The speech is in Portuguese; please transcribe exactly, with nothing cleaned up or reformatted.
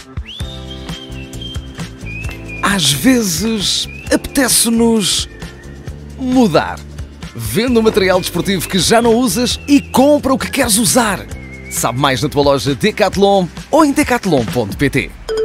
Às vezes apetece-nos mudar. Vende o material desportivo que já não usas e compra o que queres usar. Sabe mais na tua loja Decathlon ou em decathlon ponto pt.